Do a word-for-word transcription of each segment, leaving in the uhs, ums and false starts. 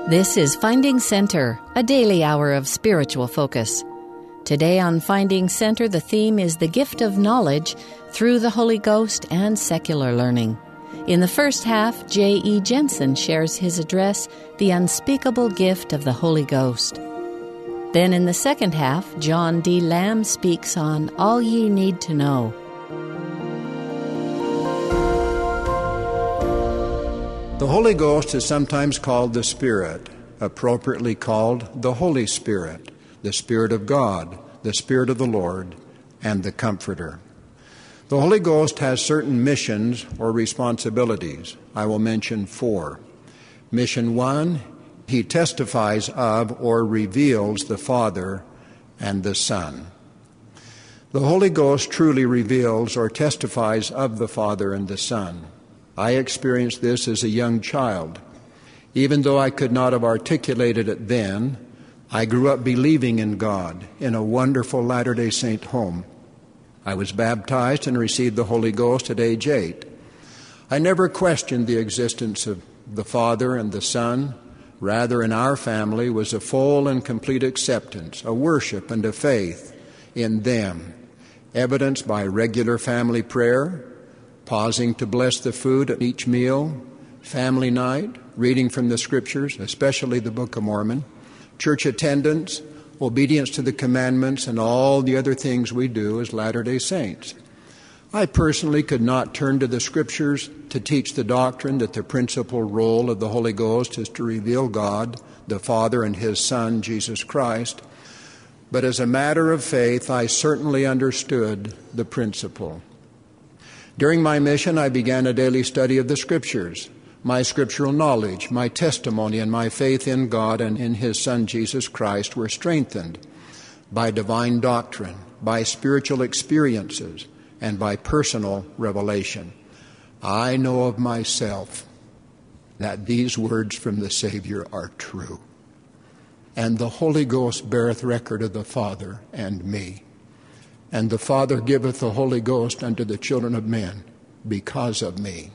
This is Finding Center, a daily hour of spiritual focus. Today on Finding Center, the theme is the gift of knowledge through the Holy Ghost and secular learning. In the first half, J E Jensen shares his address, The Unspeakable Gift of the Holy Ghost. Then in the second half, John D. Lamb speaks on All Ye Need to Know. The Holy Ghost is sometimes called the Spirit, appropriately called the Holy Spirit, the Spirit of God, the Spirit of the Lord, and the Comforter. The Holy Ghost has certain missions or responsibilities. I will mention four. Mission one, he testifies of or reveals the Father and the Son. The Holy Ghost truly reveals or testifies of the Father and the Son. I experienced this as a young child. Even though I could not have articulated it then, I grew up believing in God in a wonderful Latter-day Saint home. I was baptized and received the Holy Ghost at age eight. I never questioned the existence of the Father and the Son. Rather, in our family was a full and complete acceptance, a worship and a faith in them, evidenced by regular family prayer, pausing to bless the food at each meal, family night, reading from the Scriptures, especially the Book of Mormon, church attendance, obedience to the commandments, and all the other things we do as Latter-day Saints. I personally could not turn to the Scriptures to teach the doctrine that the principal role of the Holy Ghost is to reveal God, the Father, and His Son, Jesus Christ. But as a matter of faith, I certainly understood the principle. During my mission, I began a daily study of the Scriptures. My scriptural knowledge, my testimony, and my faith in God and in His Son, Jesus Christ, were strengthened by divine doctrine, by spiritual experiences, and by personal revelation. I know of myself that these words from the Savior are true. And the Holy Ghost beareth record of the Father and me. And the Father giveth the Holy Ghost unto the children of men because of me.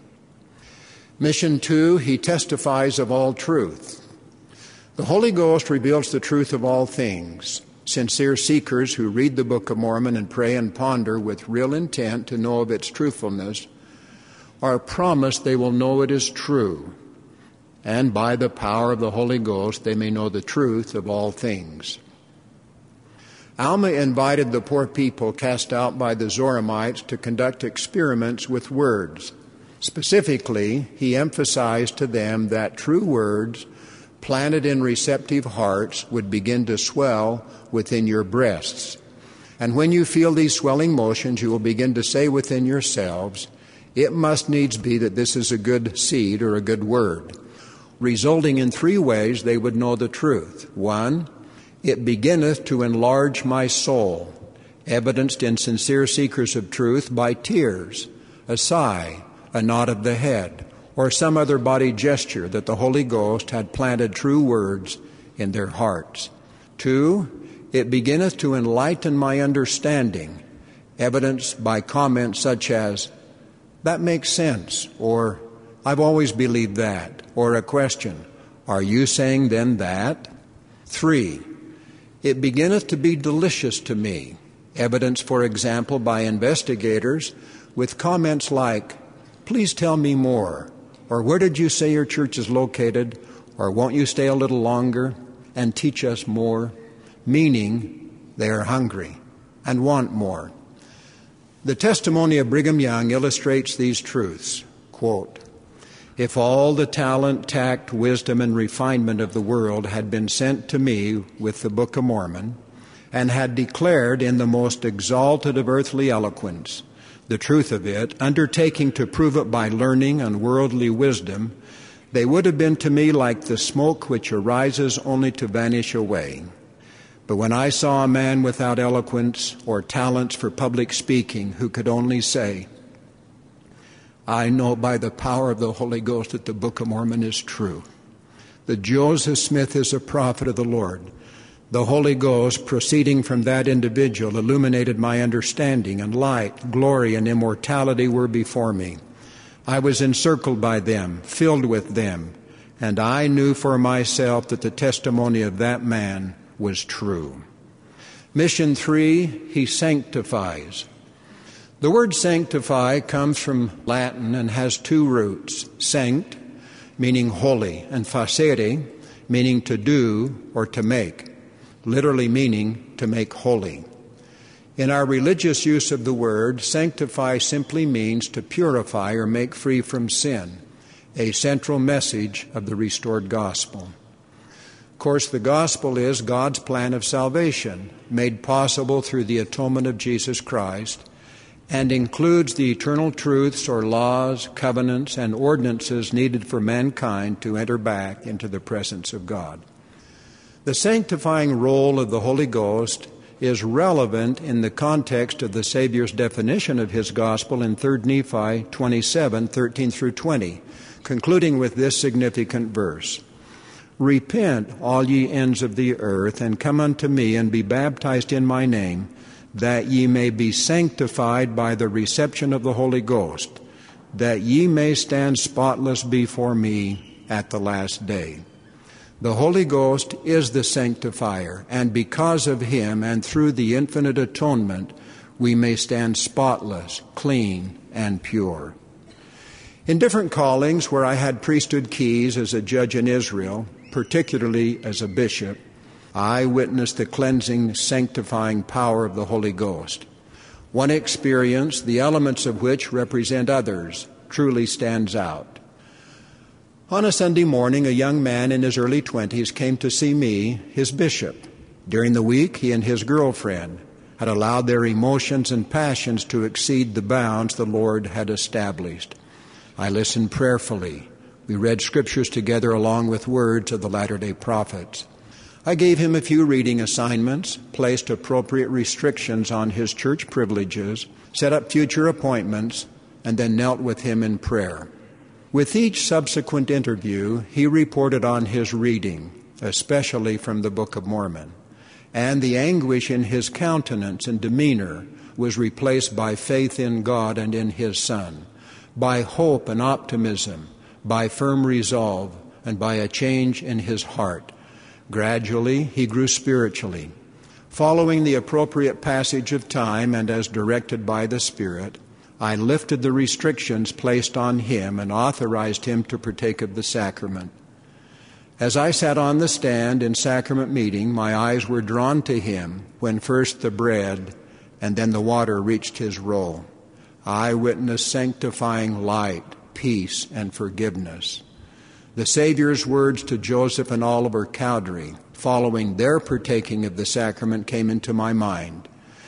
Mission two, he testifies of all truth. The Holy Ghost reveals the truth of all things. Sincere seekers who read the Book of Mormon and pray and ponder with real intent to know of its truthfulness are promised they will know it is true. And by the power of the Holy Ghost, they may know the truth of all things. Alma invited the poor people cast out by the Zoramites to conduct experiments with words. Specifically, he emphasized to them that true words planted in receptive hearts would begin to swell within your breasts. And when you feel these swelling motions, you will begin to say within yourselves, it must needs be that this is a good seed or a good word, resulting in three ways they would know the truth. One, it beginneth to enlarge my soul, evidenced in sincere seekers of truth by tears, a sigh, a nod of the head, or some other body gesture that the Holy Ghost had planted true words in their hearts. Two, it beginneth to enlighten my understanding, evidenced by comments such as, that makes sense, or I've always believed that, or a question, are you saying then that? Three, it beginneth to be delicious to me, evidenced, for example, by investigators with comments like, please tell me more, or where did you say your church is located, or won't you stay a little longer and teach us more, meaning they are hungry and want more. The testimony of Brigham Young illustrates these truths. Quote, if all the talent, tact, wisdom, and refinement of the world had been sent to me with the Book of Mormon, and had declared in the most exalted of earthly eloquence the truth of it, undertaking to prove it by learning and worldly wisdom, they would have been to me like the smoke which arises only to vanish away. But when I saw a man without eloquence or talents for public speaking who could only say, I know by the power of the Holy Ghost that the Book of Mormon is true, that Joseph Smith is a prophet of the Lord, the Holy Ghost proceeding from that individual illuminated my understanding, and light, glory, and immortality were before me. I was encircled by them, filled with them, and I knew for myself that the testimony of that man was true. Mission three, he sanctifies. The word sanctify comes from Latin and has two roots: sanct, meaning holy, and facere, meaning to do or to make, literally meaning to make holy. In our religious use of the word, sanctify simply means to purify or make free from sin, a central message of the restored gospel. Of course, the gospel is God's plan of salvation, made possible through the atonement of Jesus Christ, and includes the eternal truths or laws, covenants, and ordinances needed for mankind to enter back into the presence of God. The sanctifying role of the Holy Ghost is relevant in the context of the Savior's definition of his gospel in Third Nephi twenty-seven, thirteen through twenty, concluding with this significant verse: "Repent, all ye ends of the earth, and come unto me, and be baptized in my name, that ye may be sanctified by the reception of the Holy Ghost, that ye may stand spotless before me at the last day." The Holy Ghost is the sanctifier, and because of him and through the infinite atonement, we may stand spotless, clean, and pure. In different callings where I had priesthood keys as a judge in Israel, particularly as a bishop, I witnessed the cleansing, sanctifying power of the Holy Ghost. One experience, the elements of which represent others, truly stands out. On a Sunday morning, a young man in his early twenties came to see me, his bishop. During the week, he and his girlfriend had allowed their emotions and passions to exceed the bounds the Lord had established. I listened prayerfully. We read scriptures together along with words of the latter-day prophets. I gave him a few reading assignments, placed appropriate restrictions on his church privileges, set up future appointments, and then knelt with him in prayer. With each subsequent interview, he reported on his reading, especially from the Book of Mormon, and the anguish in his countenance and demeanor was replaced by faith in God and in his Son, by hope and optimism, by firm resolve, and by a change in his heart. Gradually, he grew spiritually. Following the appropriate passage of time and as directed by the Spirit, I lifted the restrictions placed on him and authorized him to partake of the sacrament. As I sat on the stand in sacrament meeting, my eyes were drawn to him when first the bread and then the water reached his roll. I witnessed sanctifying light, peace, and forgiveness. The Savior's words to Joseph and Oliver Cowdery, following their partaking of the sacrament, came into my mind.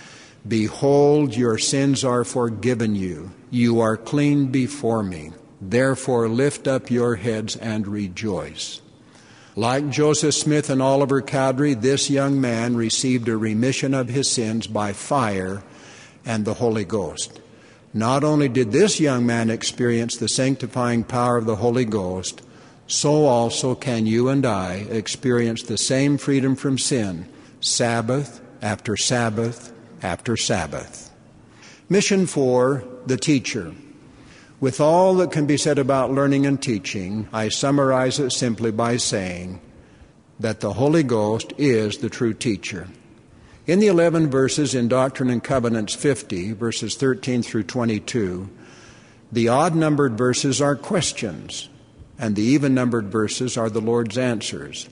"Behold, your sins are forgiven you. You are clean before me. Therefore lift up your heads and rejoice." Like Joseph Smith and Oliver Cowdery, this young man received a remission of his sins by fire and the Holy Ghost. Not only did this young man experience the sanctifying power of the Holy Ghost, so also can you and I experience the same freedom from sin, Sabbath after Sabbath after Sabbath. Mission four, the teacher. With all that can be said about learning and teaching, I summarize it simply by saying that the Holy Ghost is the true teacher. In the eleven verses in Doctrine and Covenants fifty, verses thirteen through twenty-two, the odd-numbered verses are questions, and the even-numbered verses are the Lord's answers.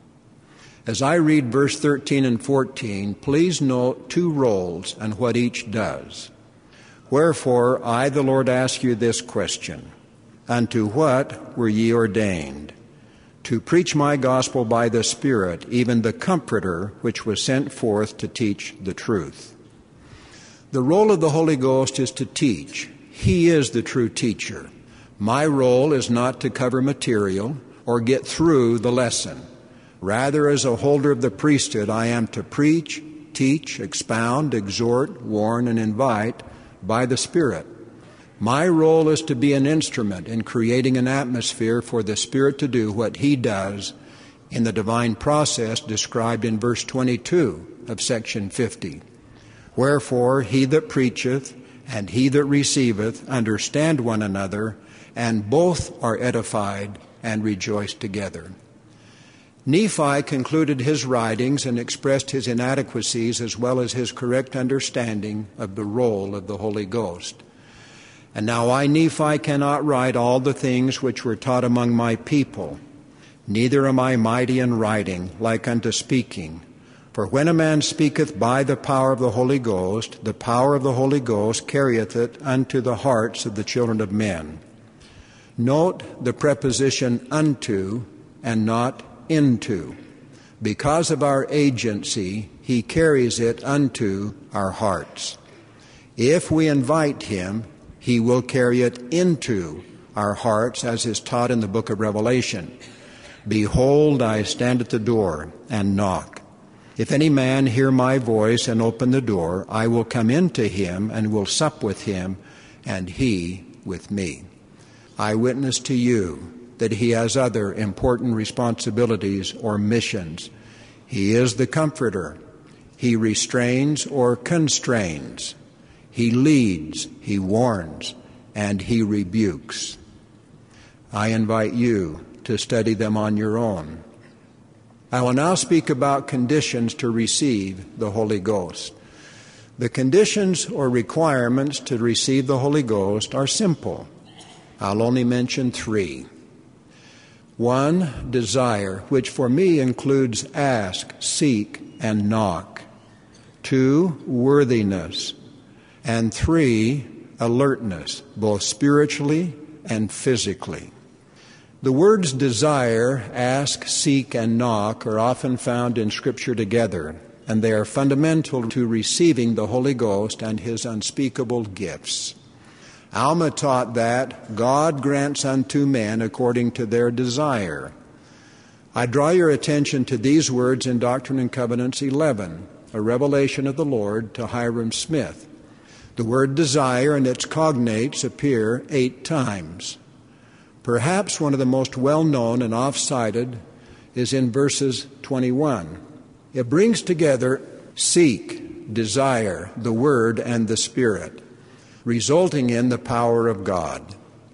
As I read verse thirteen and fourteen, please note two roles and what each does. Wherefore, I, the Lord, ask you this question: Unto what were ye ordained? To preach my gospel by the Spirit, even the Comforter, which was sent forth to teach the truth. The role of the Holy Ghost is to teach. He is the true teacher. My role is not to cover material or get through the lesson. Rather, as a holder of the priesthood, I am to preach, teach, expound, exhort, warn, and invite by the Spirit. My role is to be an instrument in creating an atmosphere for the Spirit to do what He does in the divine process described in verse twenty-two of section fifty. Wherefore, he that preacheth and he that receiveth understand one another, and both are edified and rejoice together. Nephi concluded his writings and expressed his inadequacies as well as his correct understanding of the role of the Holy Ghost. And now I, Nephi, cannot write all the things which were taught among my people, neither am I mighty in writing, like unto speaking. For when a man speaketh by the power of the Holy Ghost, the power of the Holy Ghost carrieth it unto the hearts of the children of men. Note the preposition unto and not into. Because of our agency, he carries it unto our hearts. If we invite him, he will carry it into our hearts, as is taught in the book of Revelation. Behold, I stand at the door and knock. If any man hear my voice and open the door, I will come into him and will sup with him, and he with me. I witness to you that he has other important responsibilities or missions. He is the Comforter. He restrains or constrains. He leads, he warns, and he rebukes. I invite you to study them on your own. I will now speak about conditions to receive the Holy Ghost. The conditions or requirements to receive the Holy Ghost are simple. I'll only mention three. One, desire, which for me includes ask, seek, and knock. Two, worthiness. And three, alertness, both spiritually and physically. The words desire, ask, seek, and knock are often found in Scripture together, and they are fundamental to receiving the Holy Ghost and His unspeakable gifts. Alma taught that God grants unto men according to their desire. I draw your attention to these words in Doctrine and Covenants eleven, a revelation of the Lord to Hiram Smith. The word desire and its cognates appear eight times. Perhaps one of the most well-known and oft-cited is in verses twenty-one. It brings together seek, desire, the Word, and the Spirit, resulting in the power of God.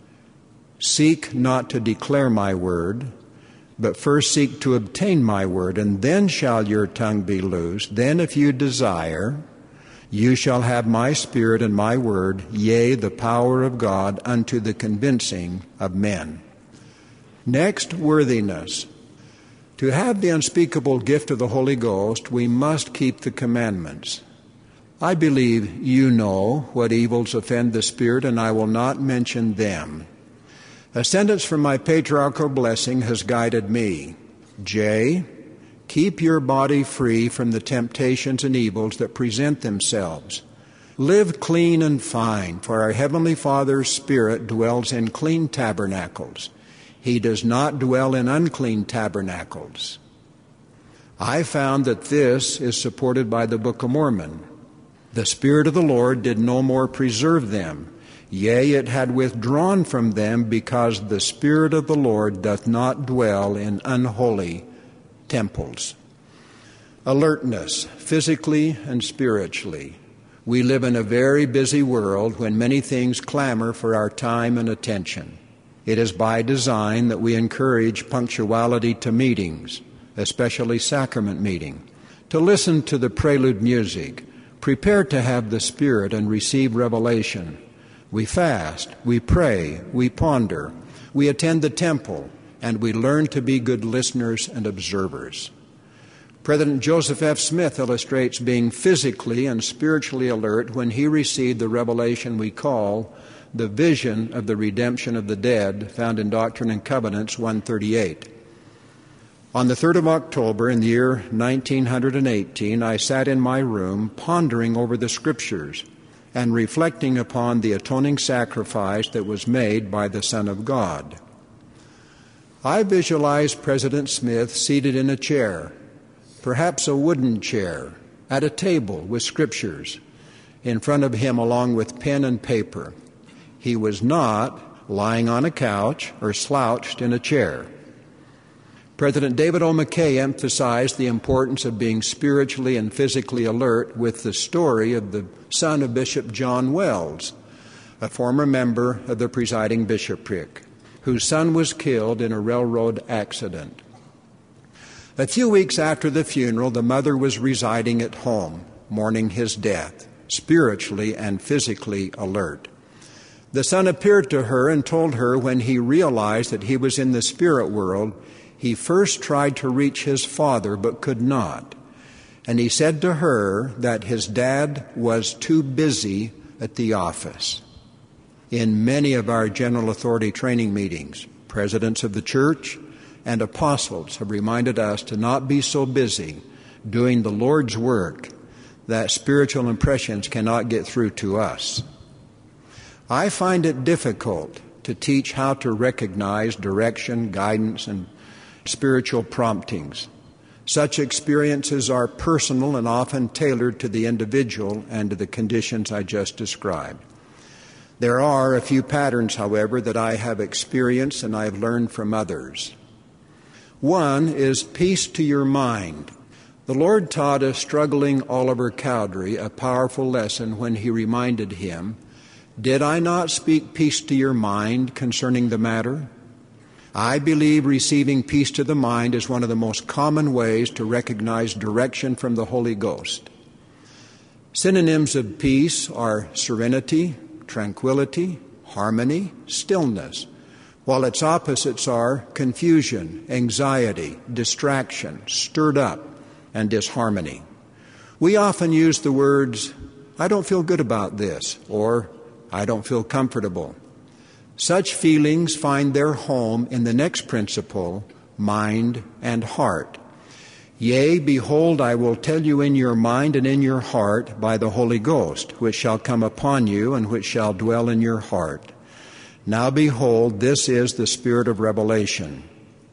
Seek not to declare my word, but first seek to obtain my word, and then shall your tongue be loosed. Then if you desire, you shall have my spirit and my word, yea, the power of God unto the convincing of men. Next, worthiness. To have the unspeakable gift of the Holy Ghost, we must keep the commandments. I believe you know what evils offend the Spirit, and I will not mention them. A sentence from my patriarchal blessing has guided me. J, keep your body free from the temptations and evils that present themselves. Live clean and fine, for our Heavenly Father's Spirit dwells in clean tabernacles. He does not dwell in unclean tabernacles. I found that this is supported by the Book of Mormon. The Spirit of the Lord did no more preserve them. Yea, it had withdrawn from them, because the Spirit of the Lord doth not dwell in unholy temples. Alertness, physically and spiritually. We live in a very busy world when many things clamor for our time and attention. It is by design that we encourage punctuality to meetings, especially sacrament meeting, to listen to the prelude music, prepare to have the Spirit and receive revelation. We fast, we pray, we ponder, we attend the temple, and we learn to be good listeners and observers. President Joseph F. Smith illustrates being physically and spiritually alert when he received the revelation we call the vision of the redemption of the dead, found in Doctrine and Covenants one thirty-eight. On the third of October in the year nineteen eighteen, I sat in my room pondering over the Scriptures and reflecting upon the atoning sacrifice that was made by the Son of God. I visualized President Smith seated in a chair, perhaps a wooden chair, at a table with Scriptures in front of him along with pen and paper. He was not lying on a couch or slouched in a chair. President David O. McKay emphasized the importance of being spiritually and physically alert with the story of the son of Bishop John Wells, a former member of the presiding bishopric. whose son was killed in a railroad accident. A few weeks after the funeral, the mother was residing at home, mourning his death, spiritually and physically alert. The son appeared to her and told her when he realized that he was in the spirit world, he first tried to reach his father but could not. And he said to her that his dad was too busy at the office. In many of our general authority training meetings, presidents of the church and apostles have reminded us to not be so busy doing the Lord's work that spiritual impressions cannot get through to us. I find it difficult to teach how to recognize direction, guidance, and spiritual promptings. Such experiences are personal and often tailored to the individual and to the conditions I just described. There are a few patterns, however, that I have experienced and I have learned from others. One is peace to your mind. The Lord taught a struggling Oliver Cowdery a powerful lesson when he reminded him, "Did I not speak peace to your mind concerning the matter?" I believe receiving peace to the mind is one of the most common ways to recognize direction from the Holy Ghost. Synonyms of peace are serenity, tranquility, harmony, stillness, while its opposites are confusion, anxiety, distraction, stirred up, and disharmony. We often use the words, "I don't feel good about this," or "I don't feel comfortable." Such feelings find their home in the next principle, mind and heart. Yea, behold, I will tell you in your mind and in your heart by the Holy Ghost, which shall come upon you and which shall dwell in your heart. Now behold, this is the spirit of revelation.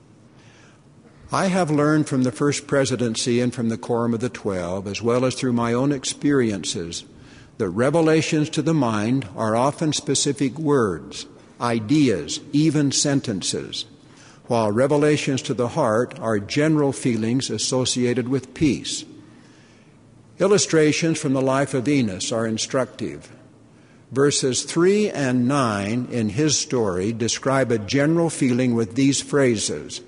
I have learned from the First Presidency and from the Quorum of the Twelve, as well as through my own experiences, that revelations to the mind are often specific words, ideas, even sentences, while revelations to the heart are general feelings associated with peace. Illustrations from the life of Enos are instructive. Verses three and nine in his story describe a general feeling with these phrases,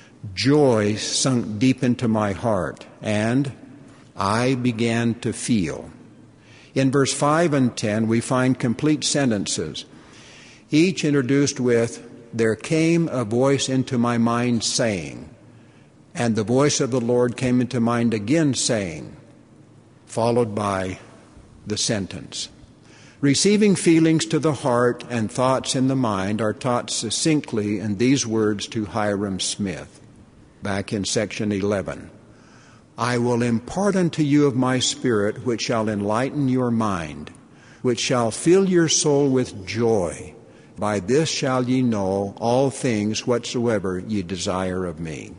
"Joy sunk deep into my heart," and "I began to feel." In verse five and ten, we find complete sentences, each introduced with, "There came a voice into my mind saying," and "the voice of the Lord came into mind again saying," followed by the sentence. Receiving feelings to the heart and thoughts in the mind are taught succinctly in these words to Hiram Smith, back in section eleven. "I will impart unto you of my Spirit, which shall enlighten your mind, which shall fill your soul with joy. By this shall ye know all things whatsoever ye desire of me."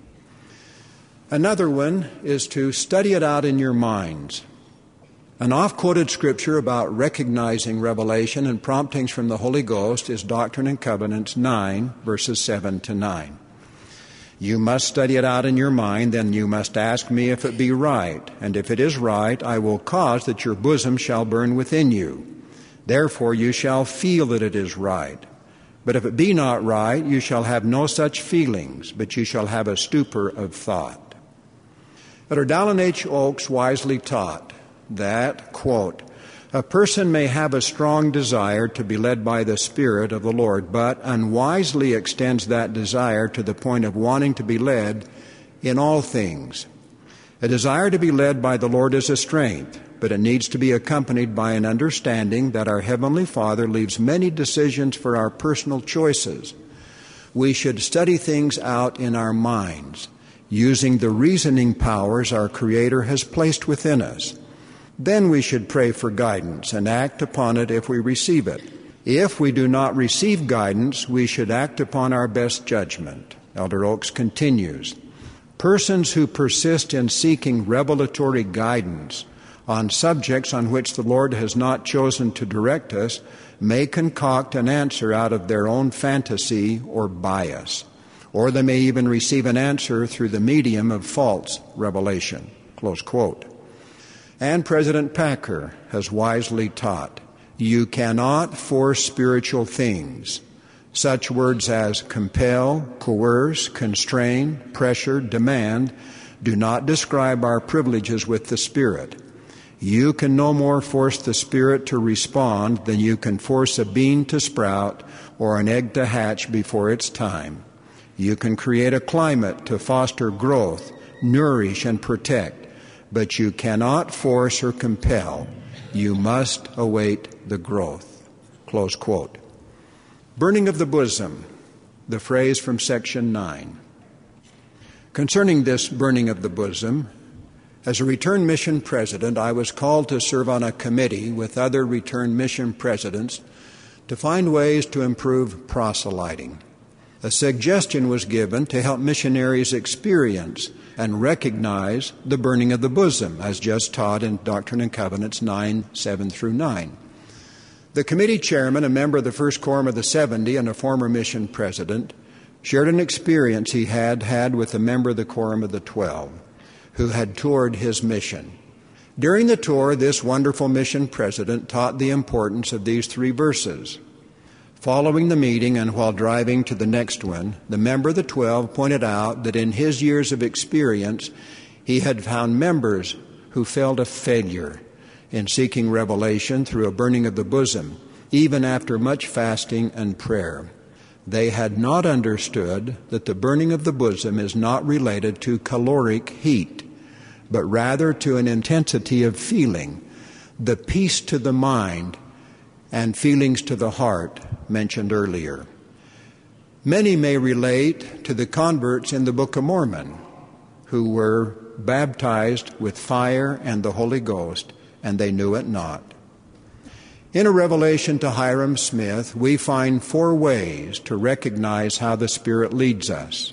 Another one is to study it out in your minds. An oft-quoted scripture about recognizing revelation and promptings from the Holy Ghost is Doctrine and Covenants nine, verses seven to nine. "You must study it out in your mind, then you must ask me if it be right. And if it is right, I will cause that your bosom shall burn within you. Therefore you shall feel that it is right. But if it be not right, you shall have no such feelings, but you shall have a stupor of thought." Elder Dallin H. Oakes wisely taught that, quote, "A person may have a strong desire to be led by the Spirit of the Lord, but unwisely extends that desire to the point of wanting to be led in all things. A desire to be led by the Lord is a strength, but it needs to be accompanied by an understanding that our Heavenly Father leaves many decisions for our personal choices. We should study things out in our minds, using the reasoning powers our Creator has placed within us. Then we should pray for guidance and act upon it if we receive it. If we do not receive guidance, we should act upon our best judgment." Elder Oakes continues, "Persons who persist in seeking revelatory guidance on subjects on which the Lord has not chosen to direct us may concoct an answer out of their own fantasy or bias, or they may even receive an answer through the medium of false revelation." Close quote. And President Packer has wisely taught, "You cannot force spiritual things. Such words as compel, coerce, constrain, pressure, demand do not describe our privileges with the Spirit. You can no more force the Spirit to respond than you can force a bean to sprout or an egg to hatch before its time. You can create a climate to foster growth, nourish, and protect, but you cannot force or compel. You must await the growth. Close quote. Burning of the bosom, the phrase from section nine. Concerning this burning of the bosom, as a return mission president, I was called to serve on a committee with other return mission presidents to find ways to improve proselyting. A suggestion was given to help missionaries experience and recognize the burning of the bosom, as just taught in Doctrine and Covenants nine, seven through nine. The committee chairman, a member of the First Quorum of the seventy and a former mission president, shared an experience he had had with a member of the Quorum of the Twelve who had toured his mission. During the tour, this wonderful mission president taught the importance of these three verses. Following the meeting and while driving to the next one, the member of the Twelve pointed out that in his years of experience, he had found members who felt a failure in seeking revelation through a burning of the bosom, even after much fasting and prayer. They had not understood that the burning of the bosom is not related to caloric heat, but rather to an intensity of feeling, the peace to the mind and feelings to the heart mentioned earlier. Many may relate to the converts in the Book of Mormon who were baptized with fire and the Holy Ghost, and they knew it not. In a revelation to Hiram Smith, we find four ways to recognize how the Spirit leads us.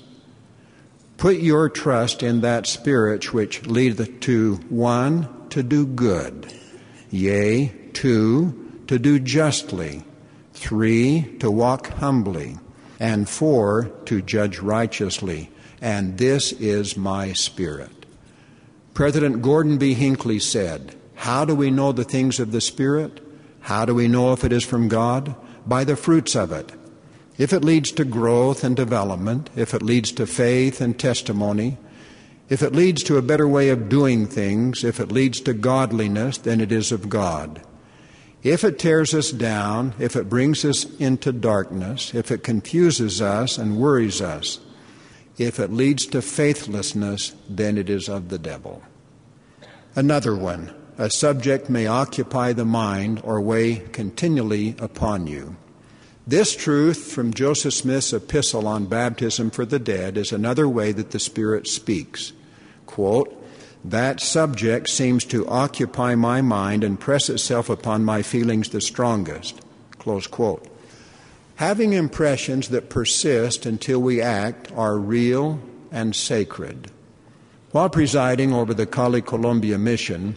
Put your trust in that Spirit which leadeth to, one, to do good, yea, two, to do justly, three, to walk humbly, and four, to judge righteously, and this is my Spirit. President Gordon B. Hinckley said, "How do we know the things of the Spirit? How do we know if it is from God? By the fruits of it. If it leads to growth and development, if it leads to faith and testimony, if it leads to a better way of doing things, if it leads to godliness, then it is of God. If it tears us down, if it brings us into darkness, if it confuses us and worries us, if it leads to faithlessness, then it is of the devil." Another one, a subject may occupy the mind or weigh continually upon you. This truth from Joseph Smith's epistle on baptism for the dead is another way that the Spirit speaks. Quote, "That subject seems to occupy my mind and press itself upon my feelings the strongest." Close quote. Having impressions that persist until we act are real and sacred. While presiding over the Cali Colombia mission,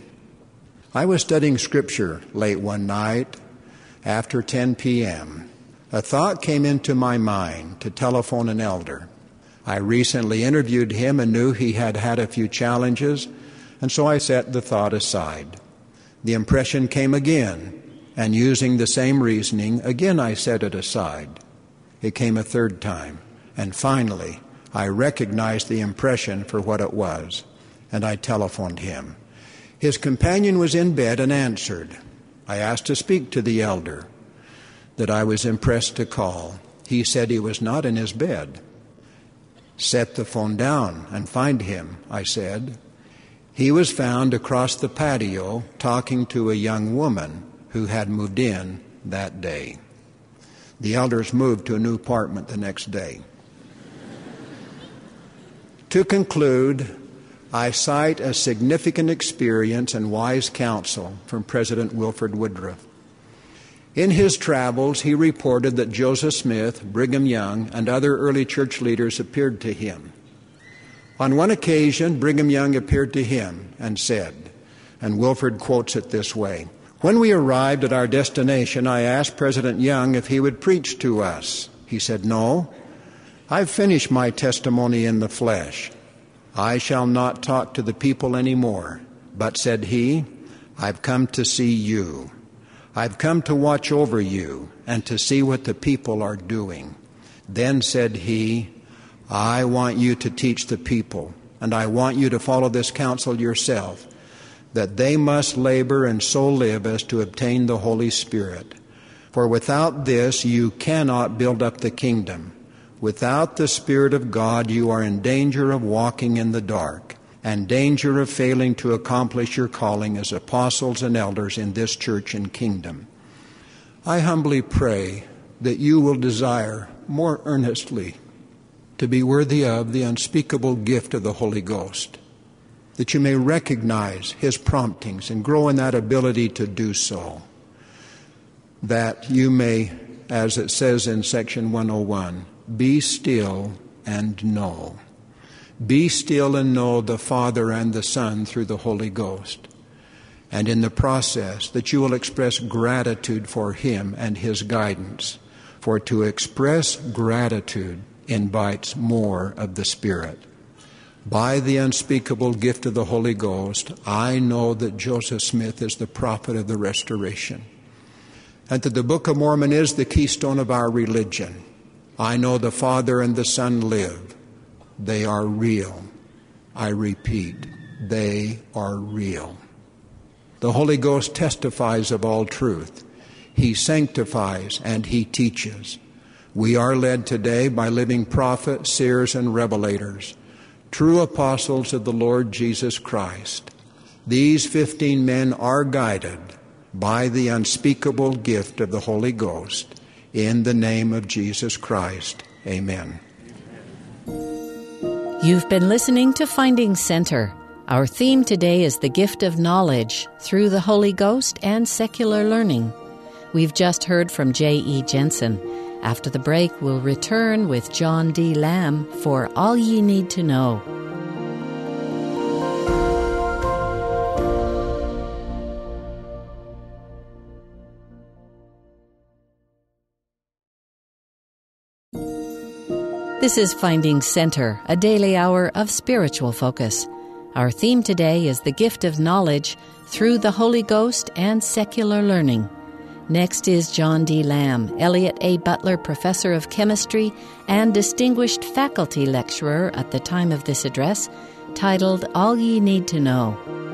I was studying Scripture late one night after ten p.m. A thought came into my mind to telephone an elder. I recently interviewed him and knew he had had a few challenges, and so I set the thought aside. The impression came again, and using the same reasoning, again I set it aside. It came a third time, and finally I recognized the impression for what it was, and I telephoned him. His companion was in bed and answered. I asked to speak to the elder that I was impressed to call. He said he was not in his bed. "Set the phone down and find him," I said. He was found across the patio talking to a young woman who had moved in that day. The elders moved to a new apartment the next day. To conclude, I cite a significant experience and wise counsel from President Wilford Woodruff. In his travels, he reported that Joseph Smith, Brigham Young, and other early church leaders appeared to him. On one occasion, Brigham Young appeared to him and said, and Wilford quotes it this way, "When we arrived at our destination, I asked President Young if he would preach to us. He said, 'No, I've finished my testimony in the flesh. I shall not talk to the people anymore. But,' said he, 'I've come to see you. I've come to watch over you and to see what the people are doing. Then said he, I want you to teach the people, and I want you to follow this counsel yourself, that they must labor and so live as to obtain the Holy Spirit. For without this you cannot build up the kingdom. Without the Spirit of God you are in danger of walking in the dark, and danger of failing to accomplish your calling as apostles and elders in this church and kingdom. I humbly pray that you will desire more earnestly to be worthy of the unspeakable gift of the Holy Ghost, that you may recognize His promptings and grow in that ability to do so, that you may, as it says in section one oh one, be still and know. Be still and know the Father and the Son through the Holy Ghost. And in the process, that you will express gratitude for Him and His guidance. For to express gratitude invites more of the Spirit. By the unspeakable gift of the Holy Ghost, I know that Joseph Smith is the prophet of the restoration, and that the Book of Mormon is the keystone of our religion. I know the Father and the Son live. They are real. I repeat, they are real. The Holy Ghost testifies of all truth. He sanctifies and He teaches. We are led today by living prophets, seers, and revelators, true apostles of the Lord Jesus Christ. These fifteen men are guided by the unspeakable gift of the Holy Ghost. In the name of Jesus Christ, amen. You've been listening to Finding Center. Our theme today is the gift of knowledge through the Holy Ghost and secular learning. We've just heard from J E Jensen. After the break, we'll return with John D. Lamb for All Ye Need to Know. This is Finding Center, a daily hour of spiritual focus. Our theme today is the gift of knowledge through the Holy Ghost and secular learning. Next is John D. Lamb, Elliott A. Butler Professor of Chemistry and Distinguished Faculty Lecturer at the time of this address, titled All Ye Need to Know.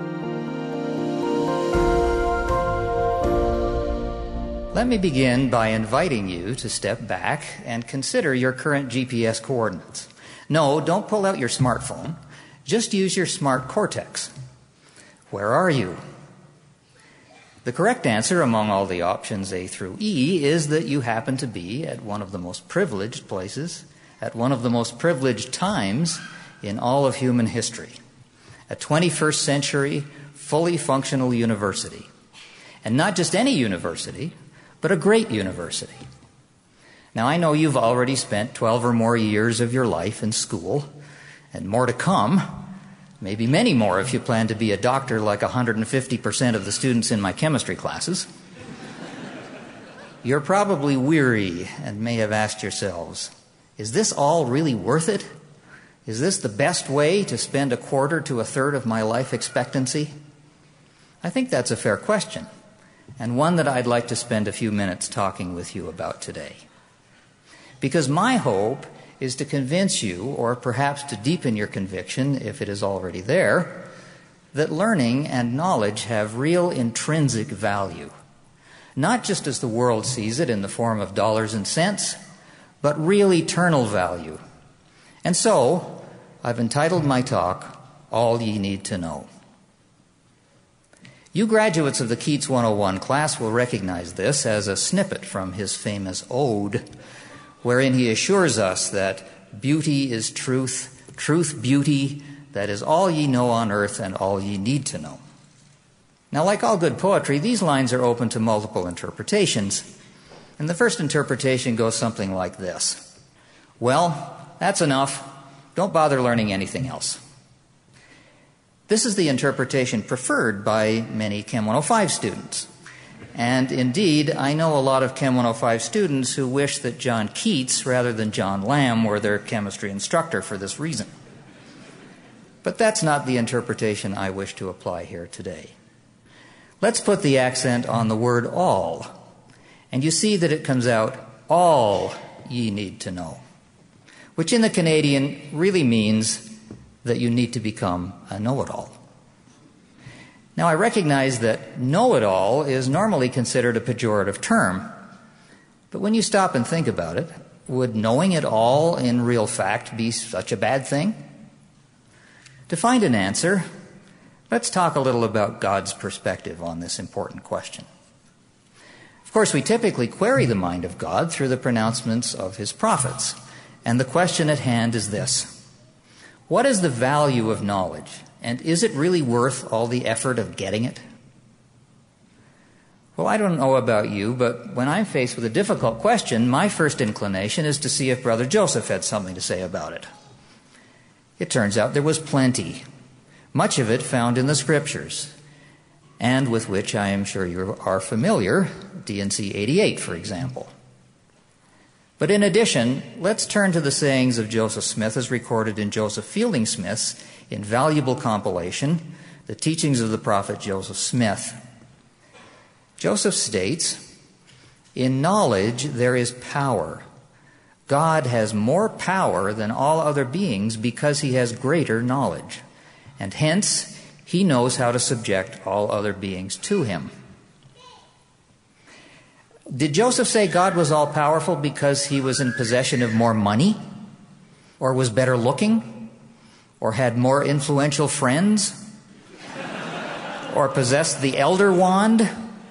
Let me begin by inviting you to step back and consider your current G P S coordinates. No, don't pull out your smartphone. Just use your smart cortex. Where are you? The correct answer among all the options A through E is that you happen to be at one of the most privileged places, at one of the most privileged times in all of human history. A twenty-first century, fully functional university. And not just any university, but a great university. Now, I know you've already spent twelve or more years of your life in school, and more to come, maybe many more if you plan to be a doctor like one hundred fifty percent of the students in my chemistry classes. You're probably weary and may have asked yourselves, is this all really worth it? Is this the best way to spend a quarter to a third of my life expectancy? I think that's a fair question, and one that I'd like to spend a few minutes talking with you about today. Because my hope is to convince you, or perhaps to deepen your conviction, if it is already there, that learning and knowledge have real intrinsic value, not just as the world sees it in the form of dollars and cents, but real eternal value. And so, I've entitled my talk, All Ye Need to Know. You graduates of the Keats one oh one class will recognize this as a snippet from his famous ode, wherein he assures us that beauty is truth, truth beauty, that is all ye know on earth and all ye need to know. Now, like all good poetry, these lines are open to multiple interpretations. And the first interpretation goes something like this. Well, that's enough. Don't bother learning anything else. This is the interpretation preferred by many Chem one oh five students. And indeed, I know a lot of Chem one oh five students who wish that John Keats, rather than John Lamb, were their chemistry instructor for this reason. But that's not the interpretation I wish to apply here today. Let's put the accent on the word all, and you see that it comes out, all ye need to know, which in the Canadian really means that you need to become a know-it-all. Now, I recognize that know-it-all is normally considered a pejorative term, but when you stop and think about it, would knowing it all in real fact be such a bad thing? To find an answer, let's talk a little about God's perspective on this important question. Of course, we typically query the mind of God through the pronouncements of his prophets, and the question at hand is this: what is the value of knowledge, and is it really worth all the effort of getting it? Well, I don't know about you, but when I'm faced with a difficult question, my first inclination is to see if Brother Joseph had something to say about it. It turns out there was plenty, much of it found in the Scriptures, and with which I am sure you are familiar, D and C eighty-eight, for example. But in addition, let's turn to the sayings of Joseph Smith as recorded in Joseph Fielding Smith's invaluable compilation, The Teachings of the Prophet Joseph Smith. Joseph states, "In knowledge there is power. God has more power than all other beings because he has greater knowledge, and hence he knows how to subject all other beings to him." Did Joseph say God was all-powerful because he was in possession of more money, or was better looking, or had more influential friends, or possessed the elder wand?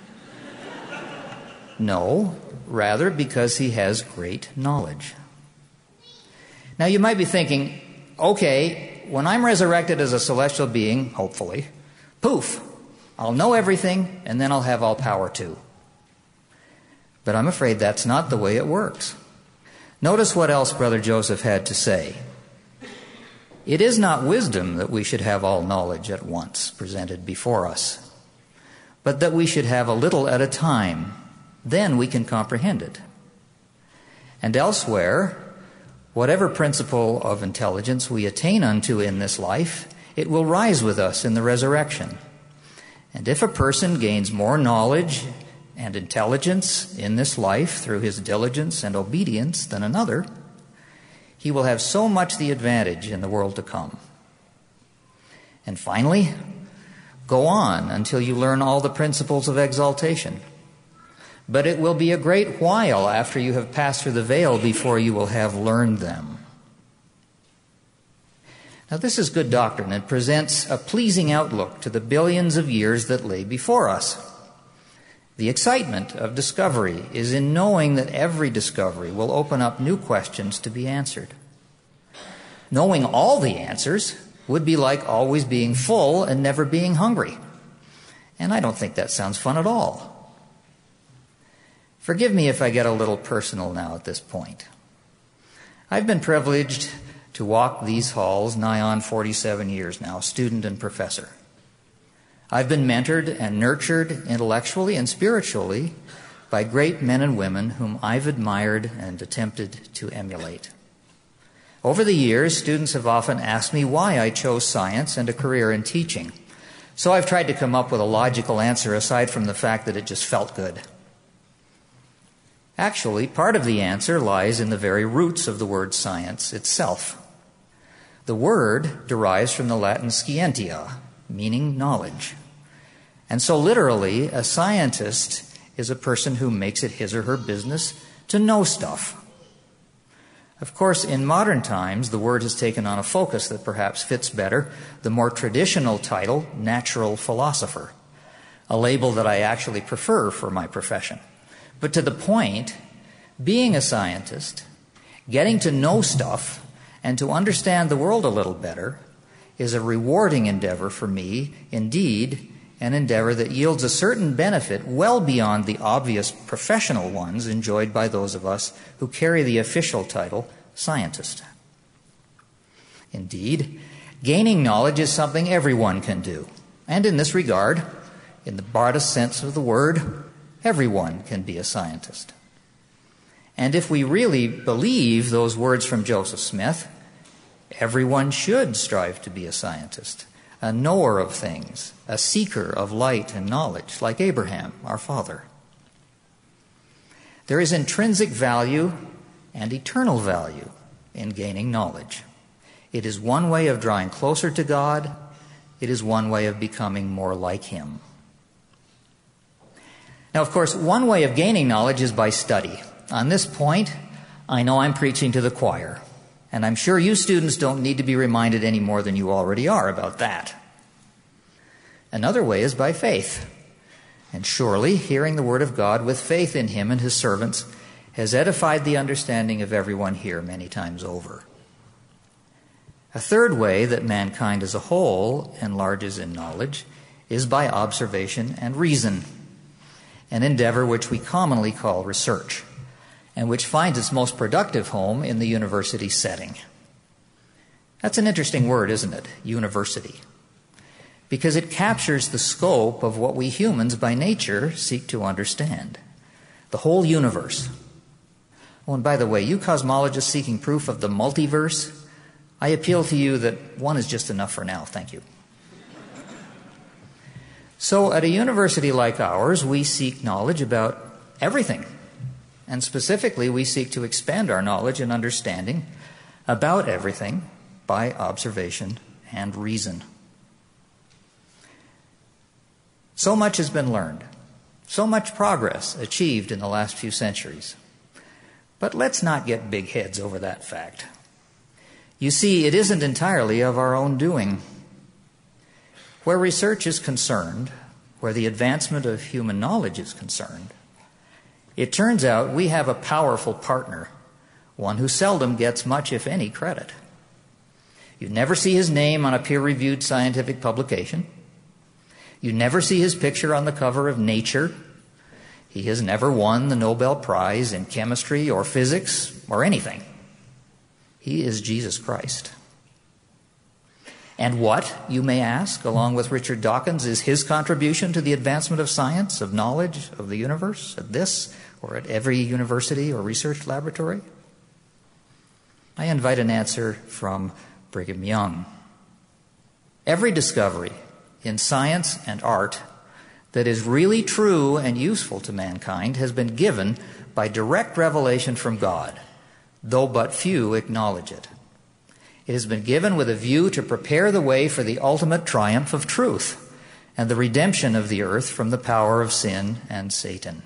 No, rather because he has great knowledge. Now you might be thinking, okay, when I'm resurrected as a celestial being, hopefully, poof, I'll know everything and then I'll have all power too. But I'm afraid that's not the way it works. Notice what else Brother Joseph had to say. It is not wisdom that we should have all knowledge at once presented before us, but that we should have a little at a time. Then we can comprehend it. And elsewhere, whatever principle of intelligence we attain unto in this life, it will rise with us in the resurrection. And if a person gains more knowledge and intelligence in this life through his diligence and obedience than another, he will have so much the advantage in the world to come. And finally, go on until you learn all the principles of exaltation. But it will be a great while after you have passed through the veil before you will have learned them. Now, this is good doctrine and presents a pleasing outlook to the billions of years that lay before us. The excitement of discovery is in knowing that every discovery will open up new questions to be answered. Knowing all the answers would be like always being full and never being hungry. And I don't think that sounds fun at all. Forgive me if I get a little personal now at this point. I've been privileged to walk these halls nigh on forty-seven years now, student and professor. I've been mentored and nurtured intellectually and spiritually by great men and women whom I've admired and attempted to emulate. Over the years, students have often asked me why I chose science and a career in teaching. So I've tried to come up with a logical answer aside from the fact that it just felt good. Actually, part of the answer lies in the very roots of the word science itself. The word derives from the Latin scientia, meaning knowledge. And so literally, a scientist is a person who makes it his or her business to know stuff. Of course, in modern times, the word has taken on a focus that perhaps fits better the more traditional title, natural philosopher, a label that I actually prefer for my profession. But to the point, being a scientist, getting to know stuff, and to understand the world a little better is a rewarding endeavor for me, indeed, an endeavor that yields a certain benefit well beyond the obvious professional ones enjoyed by those of us who carry the official title scientist. Indeed, gaining knowledge is something everyone can do. And in this regard, in the broadest sense of the word, everyone can be a scientist. And if we really believe those words from Joseph Smith, everyone should strive to be a scientist, a knower of things, a seeker of light and knowledge, like Abraham, our father. There is intrinsic value and eternal value in gaining knowledge. It is one way of drawing closer to God. It is one way of becoming more like Him. Now, of course, one way of gaining knowledge is by study. On this point, I know I'm preaching to the choir, and I'm sure you students don't need to be reminded any more than you already are about that. Another way is by faith. And surely, hearing the Word of God with faith in Him and His servants has edified the understanding of everyone here many times over. A third way that mankind as a whole enlarges in knowledge is by observation and reason, an endeavor which we commonly call research, and which finds its most productive home in the university setting. That's an interesting word, isn't it? University. Because it captures the scope of what we humans by nature seek to understand. The whole universe. Oh, and by the way, you cosmologists seeking proof of the multiverse, I appeal to you that one is just enough for now. Thank you. So at a university like ours, we seek knowledge about everything. And specifically, we seek to expand our knowledge and understanding about everything by observation and reason. So much has been learned, so much progress achieved in the last few centuries. But let's not get big heads over that fact. You see, it isn't entirely of our own doing. Where research is concerned, where the advancement of human knowledge is concerned, it turns out we have a powerful partner, one who seldom gets much, if any, credit. You never see his name on a peer-reviewed scientific publication. You never see his picture on the cover of Nature. He has never won the Nobel Prize in chemistry or physics or anything. He is Jesus Christ. And what, you may ask, along with Richard Dawkins, is his contribution to the advancement of science, of knowledge, of the universe, at this or at every university or research laboratory? I invite an answer from Brigham Young. Every discovery in science and art that is really true and useful to mankind has been given by direct revelation from God, though but few acknowledge it. It has been given with a view to prepare the way for the ultimate triumph of truth and the redemption of the earth from the power of sin and Satan.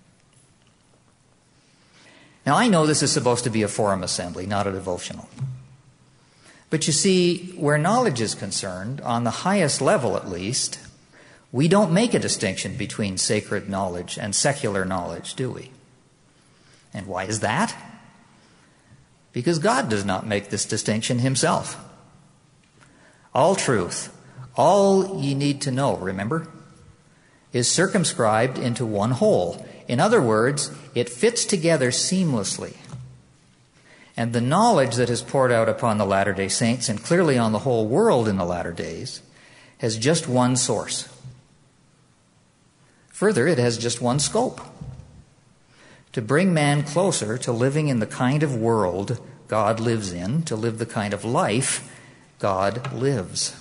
Now, I know this is supposed to be a forum assembly, not a devotional. But you see, where knowledge is concerned, on the highest level at least, we don't make a distinction between sacred knowledge and secular knowledge, do we? And why is that? Because God does not make this distinction Himself. All truth, all ye need to know, remember, is circumscribed into one whole. In other words, it fits together seamlessly. And the knowledge that is poured out upon the Latter-day Saints, and clearly on the whole world in the latter days, has just one source. Further, it has just one scope: to bring man closer to living in the kind of world God lives in, to live the kind of life God lives.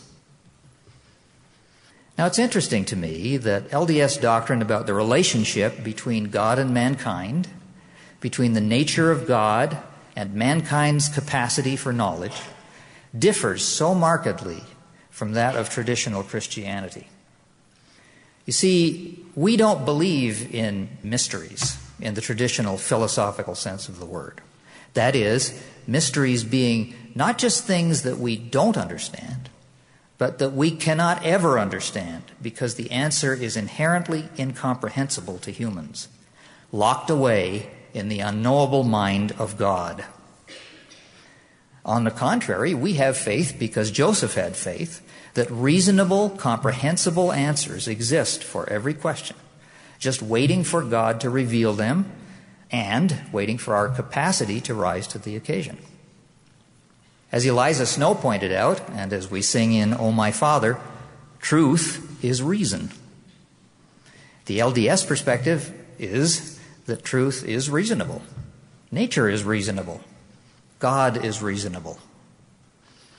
Now, it's interesting to me that L D S doctrine about the relationship between God and mankind, between the nature of God and mankind's capacity for knowledge, differs so markedly from that of traditional Christianity. You see, we don't believe in mysteries in the traditional philosophical sense of the word. That is, mysteries being not just things that we don't understand, but that we cannot ever understand because the answer is inherently incomprehensible to humans, locked away in the unknowable mind of God. On the contrary, we have faith because Joseph had faith that reasonable, comprehensible answers exist for every question, just waiting for God to reveal them and waiting for our capacity to rise to the occasion. As Eliza Snow pointed out, and as we sing in "O My Father," truth is reason. The L D S perspective is that truth is reasonable. Nature is reasonable. God is reasonable.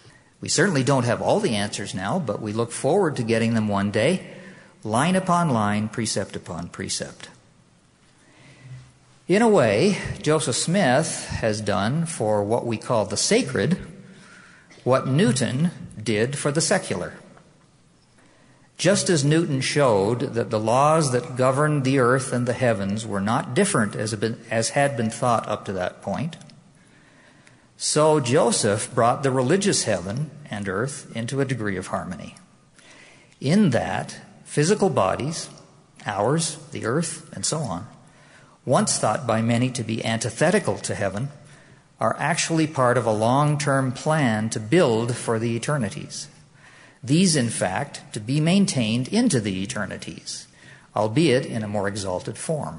We certainly don't have all the answers now, but we look forward to getting them one day, line upon line, precept upon precept. In a way, Joseph Smith has done for what we call the sacred what Newton did for the secular. Just as Newton showed that the laws that governed the earth and the heavens were not different as, been, as had been thought up to that point, so Joseph brought the religious heaven and earth into a degree of harmony. In that, physical bodies, ours, the earth, and so on, once thought by many to be antithetical to heaven, are actually part of a long-term plan to build for the eternities. These, in fact, to be maintained into the eternities, albeit in a more exalted form.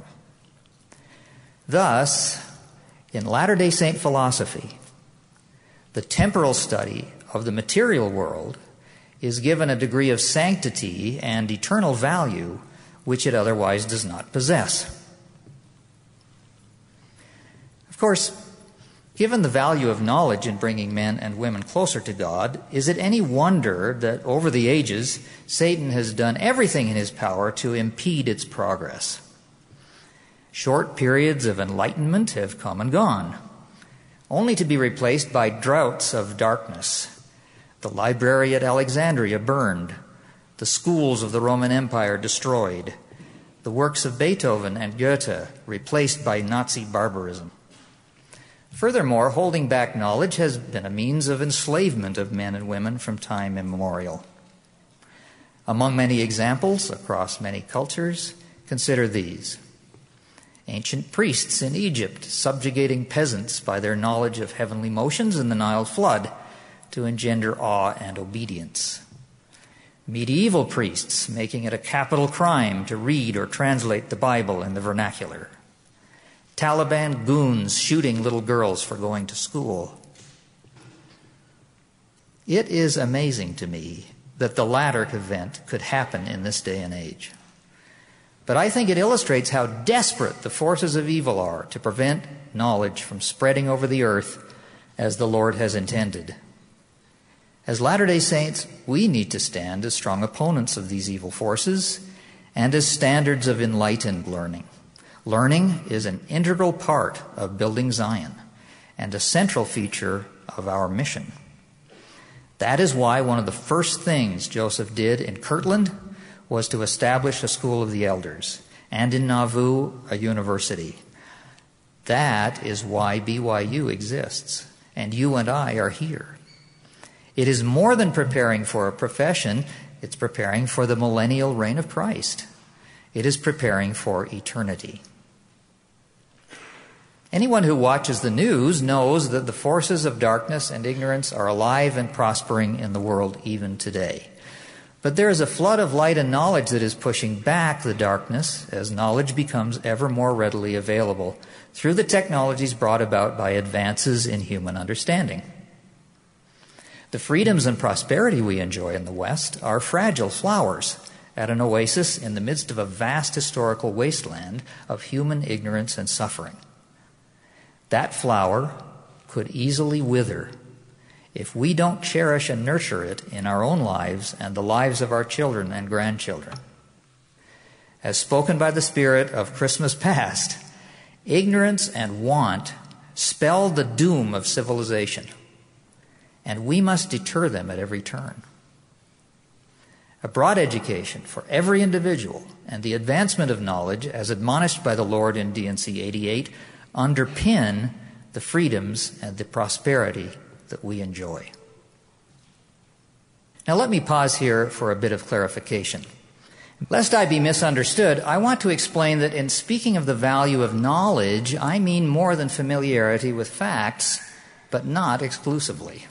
Thus, in Latter-day Saint philosophy, the temporal study of the material world is given a degree of sanctity and eternal value which it otherwise does not possess. Of course, given the value of knowledge in bringing men and women closer to God, is it any wonder that over the ages, Satan has done everything in his power to impede its progress? Short periods of enlightenment have come and gone, only to be replaced by droughts of darkness. The library at Alexandria burned, the schools of the Roman Empire destroyed, the works of Beethoven and Goethe replaced by Nazi barbarism. Furthermore, holding back knowledge has been a means of enslavement of men and women from time immemorial. Among many examples across many cultures, consider these. Ancient priests in Egypt subjugating peasants by their knowledge of heavenly motions in the Nile flood to engender awe and obedience. Medieval priests making it a capital crime to read or translate the Bible in the vernacular. Taliban goons shooting little girls for going to school. It is amazing to me that the latter event could happen in this day and age. But I think it illustrates how desperate the forces of evil are to prevent knowledge from spreading over the earth as the Lord has intended. As Latter-day Saints, we need to stand as strong opponents of these evil forces and as standards of enlightened learning. Learning is an integral part of building Zion and a central feature of our mission. That is why one of the first things Joseph did in Kirtland was to establish a school of the elders, and in Nauvoo, a university. That is why B Y U exists, and you and I are here. It is more than preparing for a profession, it's preparing for the millennial reign of Christ. It is preparing for eternity. Anyone who watches the news knows that the forces of darkness and ignorance are alive and prospering in the world even today. But there is a flood of light and knowledge that is pushing back the darkness as knowledge becomes ever more readily available through the technologies brought about by advances in human understanding. The freedoms and prosperity we enjoy in the West are fragile flowers at an oasis in the midst of a vast historical wasteland of human ignorance and suffering. That flower could easily wither if we don't cherish and nurture it in our own lives and the lives of our children and grandchildren. As spoken by the Spirit of Christmas past, ignorance and want spell the doom of civilization, and we must deter them at every turn. A broad education for every individual and the advancement of knowledge, as admonished by the Lord in D and C eighty-eight, underpin the freedoms and the prosperity that we enjoy. Now let me pause here for a bit of clarification. Lest I be misunderstood, I want to explain that in speaking of the value of knowledge, I mean more than familiarity with facts, but not exclusively.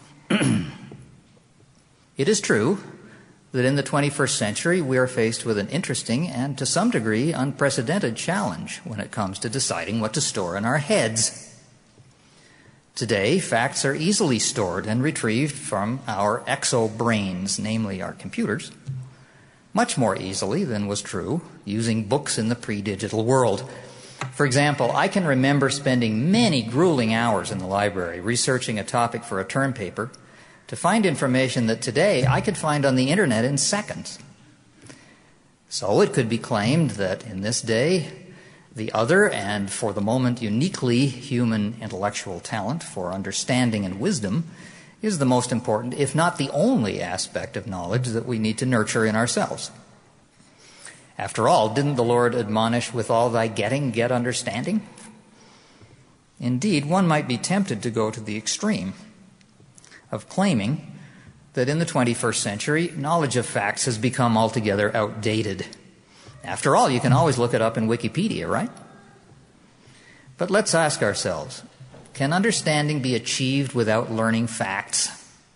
It is true that in the twenty-first century we are faced with an interesting and to some degree unprecedented challenge when it comes to deciding what to store in our heads. Today, facts are easily stored and retrieved from our exo-brains, namely our computers, much more easily than was true using books in the pre-digital world. For example, I can remember spending many grueling hours in the library researching a topic for a term paper to find information that today I could find on the internet in seconds. So it could be claimed that in this day, the other and for the moment uniquely human intellectual talent for understanding and wisdom is the most important, if not the only aspect of knowledge that we need to nurture in ourselves. After all, didn't the Lord admonish, with all thy getting, get understanding? Indeed, one might be tempted to go to the extreme of claiming that in the twenty-first century, knowledge of facts has become altogether outdated. After all, you can always look it up in Wikipedia, right? But let's ask ourselves, can understanding be achieved without learning facts?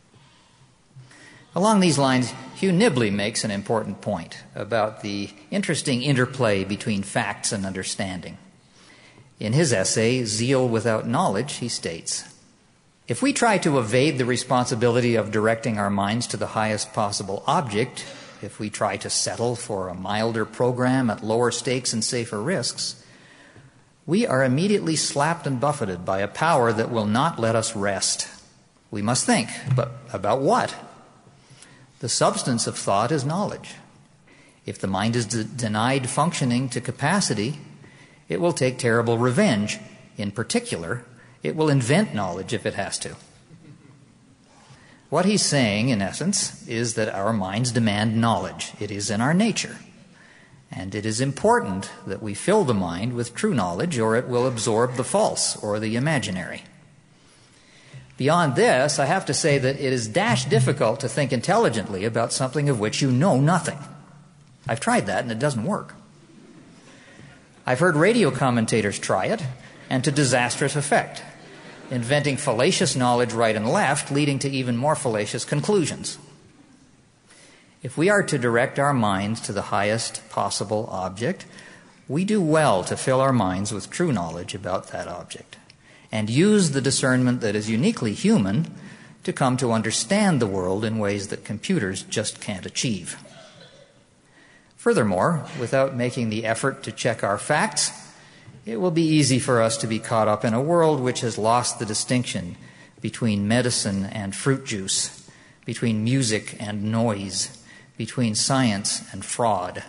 Along these lines, Hugh Nibley makes an important point about the interesting interplay between facts and understanding. In his essay, Zeal Without Knowledge, he states, if we try to evade the responsibility of directing our minds to the highest possible object, if we try to settle for a milder program at lower stakes and safer risks, we are immediately slapped and buffeted by a power that will not let us rest. We must think, but about what? The substance of thought is knowledge. If the mind is de- denied functioning to capacity, it will take terrible revenge. In particular, it will invent knowledge if it has to. What he's saying, in essence, is that our minds demand knowledge. It is in our nature. And it is important that we fill the mind with true knowledge, or it will absorb the false or the imaginary. Beyond this, I have to say that it is dash difficult to think intelligently about something of which you know nothing. I've tried that, and it doesn't work. I've heard radio commentators try it, and to disastrous effect, inventing fallacious knowledge right and left, leading to even more fallacious conclusions. If we are to direct our minds to the highest possible object, we do well to fill our minds with true knowledge about that object, and use the discernment that is uniquely human to come to understand the world in ways that computers just can't achieve. Furthermore, without making the effort to check our facts, it will be easy for us to be caught up in a world which has lost the distinction between medicine and fruit juice, between music and noise, between science and fraud.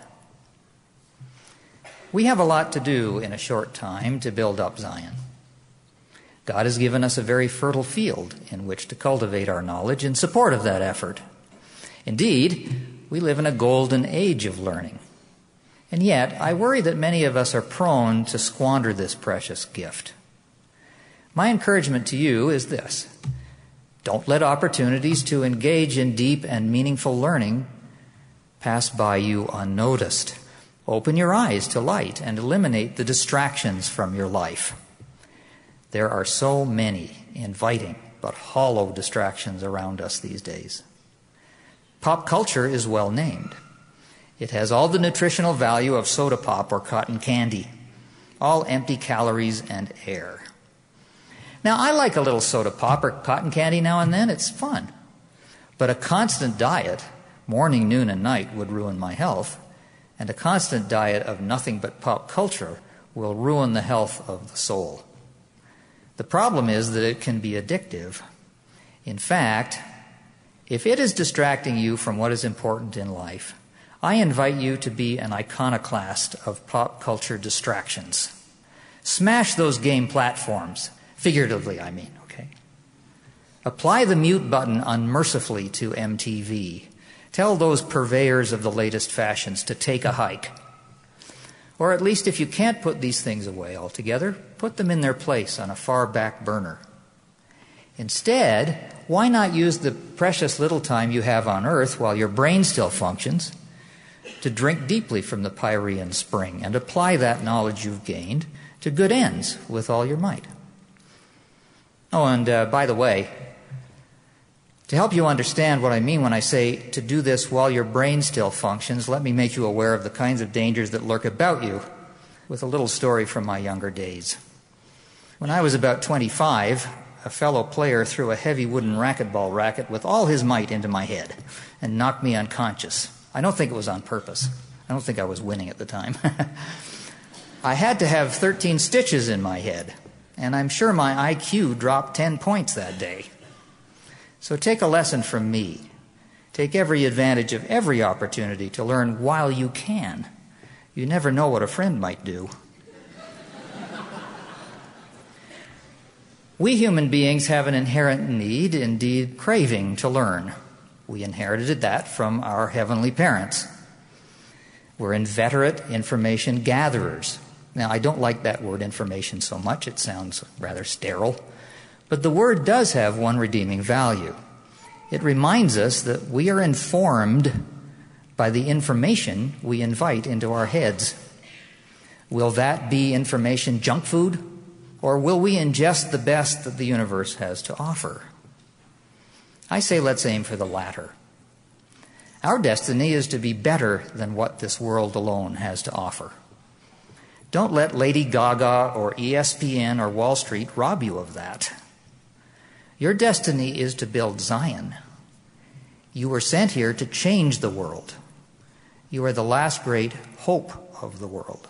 We have a lot to do in a short time to build up Zion. God has given us a very fertile field in which to cultivate our knowledge in support of that effort. Indeed, we live in a golden age of learning. And yet, I worry that many of us are prone to squander this precious gift. My encouragement to you is this: don't let opportunities to engage in deep and meaningful learning pass by you unnoticed. Open your eyes to light and eliminate the distractions from your life. There are so many inviting but hollow distractions around us these days. Pop culture is well named. It has all the nutritional value of soda pop or cotton candy, all empty calories and air. Now, I like a little soda pop or cotton candy now and then. It's fun. But a constant diet, morning, noon, and night, would ruin my health, and a constant diet of nothing but pop culture will ruin the health of the soul. The problem is that it can be addictive. In fact, if it is distracting you from what is important in life, I invite you to be an iconoclast of pop culture distractions. Smash those game platforms, figuratively, I mean, okay? Apply the mute button unmercifully to M T V. Tell those purveyors of the latest fashions to take a hike. Or at least if you can't put these things away altogether, put them in their place on a far back burner. Instead, why not use the precious little time you have on earth while your brain still functions to drink deeply from the Pyrean spring and apply that knowledge you've gained to good ends with all your might? Oh, and uh, by the way, to help you understand what I mean when I say to do this while your brain still functions, let me make you aware of the kinds of dangers that lurk about you with a little story from my younger days. When I was about twenty-five, a fellow player threw a heavy wooden racquetball racket with all his might into my head and knocked me unconscious. I don't think it was on purpose. I don't think I was winning at the time. I had to have thirteen stitches in my head, and I'm sure my I Q dropped ten points that day. So take a lesson from me. Take every advantage of every opportunity to learn while you can. You never know what a friend might do. We human beings have an inherent need, indeed craving, to learn. We inherited that from our heavenly parents. We're inveterate information gatherers. Now, I don't like that word information so much. It sounds rather sterile. But the word does have one redeeming value. It reminds us that we are informed by the information we invite into our heads. Will that be information junk food? Or will we ingest the best that the universe has to offer? I say let's aim for the latter. Our destiny is to be better than what this world alone has to offer. Don't let Lady Gaga or E S P N or Wall Street rob you of that. Your destiny is to build Zion. You were sent here to change the world. You are the last great hope of the world.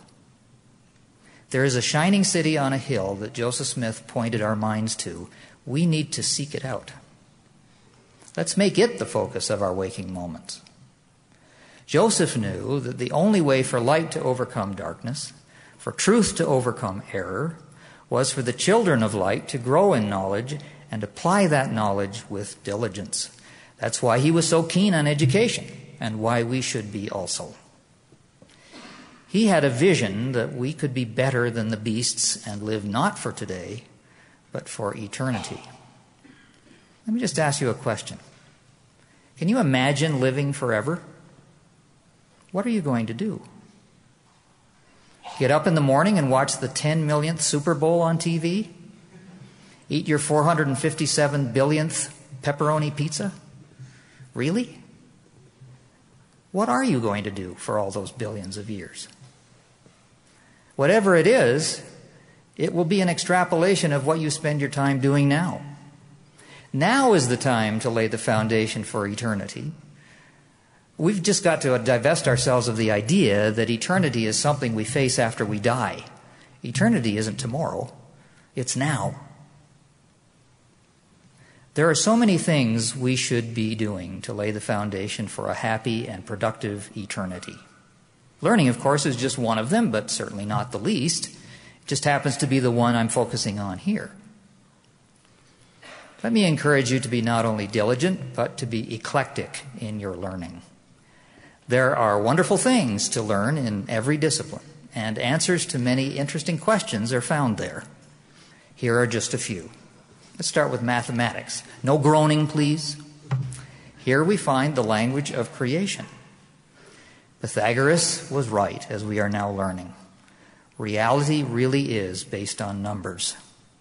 There is a shining city on a hill that Joseph Smith pointed our minds to. We need to seek it out. Let's make it the focus of our waking moments. Joseph knew that the only way for light to overcome darkness, for truth to overcome error, was for the children of light to grow in knowledge and apply that knowledge with diligence. That's why he was so keen on education, and why we should be also. He had a vision that we could be better than the beasts and live not for today, but for eternity. Let me just ask you a question. Can you imagine living forever? What are you going to do? Get up in the morning and watch the ten millionth Super Bowl on T V? Eat your four hundred fifty-seven billionth pepperoni pizza? Really? What are you going to do for all those billions of years? Whatever it is, it will be an extrapolation of what you spend your time doing now. Now is the time to lay the foundation for eternity. We've just got to divest ourselves of the idea that eternity is something we face after we die. Eternity isn't tomorrow. It's now. There are so many things we should be doing to lay the foundation for a happy and productive eternity. Learning, of course, is just one of them, but certainly not the least. It just happens to be the one I'm focusing on here. Let me encourage you to be not only diligent, but to be eclectic in your learning. There are wonderful things to learn in every discipline, and answers to many interesting questions are found there. Here are just a few. Let's start with mathematics. No groaning, please. Here we find the language of creation. Pythagoras was right, as we are now learning. Reality really is based on numbers.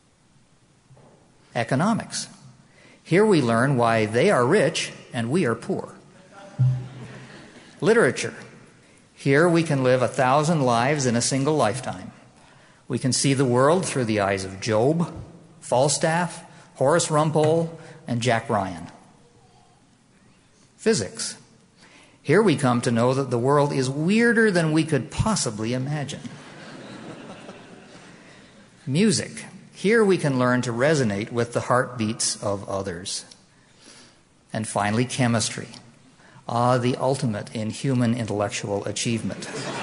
Economics. Here we learn why they are rich and we are poor. Literature. Here we can live a thousand lives in a single lifetime. We can see the world through the eyes of Job, Falstaff, Horace Rumpole, and Jack Ryan. Physics. Here we come to know that the world is weirder than we could possibly imagine. Music. Here we can learn to resonate with the heartbeats of others. And finally, chemistry. Ah, the ultimate in human intellectual achievement,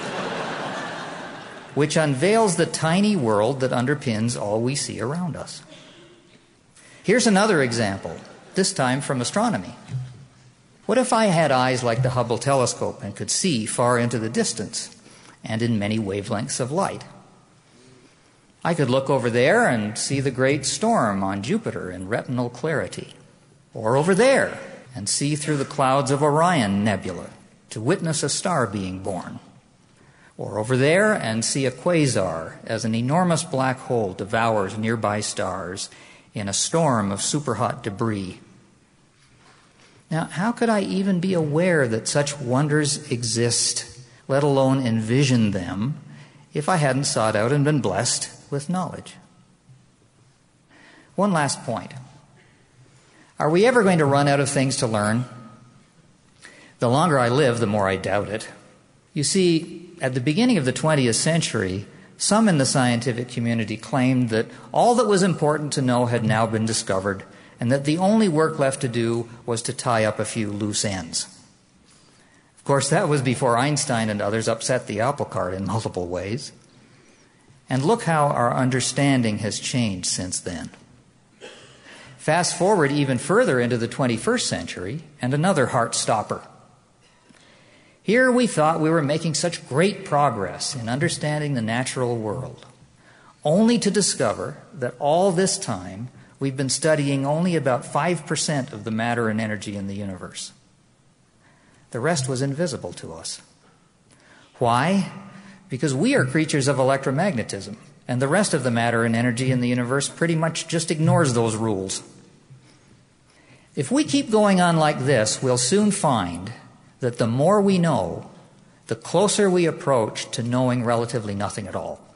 which unveils the tiny world that underpins all we see around us. Here's another example, this time from astronomy. What if I had eyes like the Hubble telescope and could see far into the distance and in many wavelengths of light? I could look over there and see the great storm on Jupiter in retinal clarity, or over there and see through the clouds of Orion Nebula to witness a star being born, or over there and see a quasar as an enormous black hole devours nearby stars in a storm of superhot debris. Now, how could I even be aware that such wonders exist, let alone envision them, if I hadn't sought out and been blessed with knowledge? One last point. Are we ever going to run out of things to learn? The longer I live, the more I doubt it. You see, at the beginning of the twentieth century, some in the scientific community claimed that all that was important to know had now been discovered, and that the only work left to do was to tie up a few loose ends. Of course, that was before Einstein and others upset the apple cart in multiple ways. And look how our understanding has changed since then. Fast forward even further into the twenty-first century, and another heart stopper. Here we thought we were making such great progress in understanding the natural world, only to discover that all this time we've been studying only about five percent of the matter and energy in the universe. The rest was invisible to us. Why? Because we are creatures of electromagnetism, and the rest of the matter and energy in the universe pretty much just ignores those rules. If we keep going on like this, we'll soon find that the more we know, the closer we approach to knowing relatively nothing at all.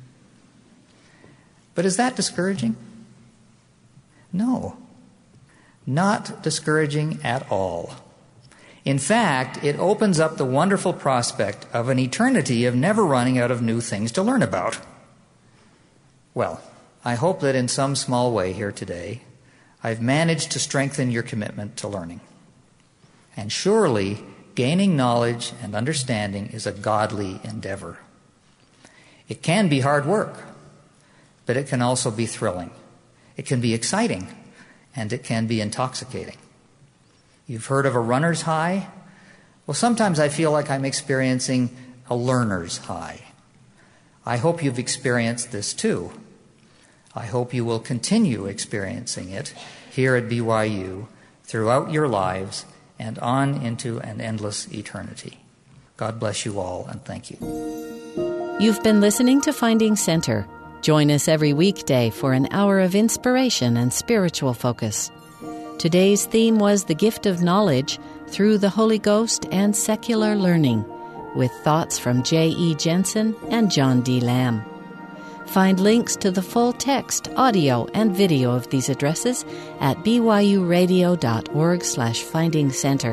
But is that discouraging? No, not discouraging at all. In fact, it opens up the wonderful prospect of an eternity of never running out of new things to learn about. Well, I hope that in some small way here today, I've managed to strengthen your commitment to learning. And surely, gaining knowledge and understanding is a godly endeavor. It can be hard work, but it can also be thrilling. It can be exciting, and it can be intoxicating. You've heard of a runner's high? Well, sometimes I feel like I'm experiencing a learner's high. I hope you've experienced this too. I hope you will continue experiencing it here at B Y U throughout your lives and on into an endless eternity. God bless you all, and thank you. You've been listening to Finding Center. Join us every weekday for an hour of inspiration and spiritual focus. Today's theme was the gift of knowledge through the Holy Ghost and secular learning, with thoughts from J E Jensen and John D. Lamb. Find links to the full text, audio, and video of these addresses at byuradio.org slash finding center.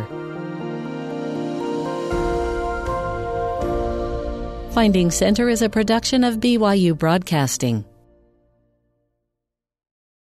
Finding Center is a production of B Y U Broadcasting.